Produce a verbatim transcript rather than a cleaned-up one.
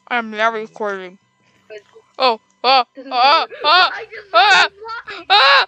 I'm now recording. But Oh, oh, oh, oh, I just ah, fucking lied. ah!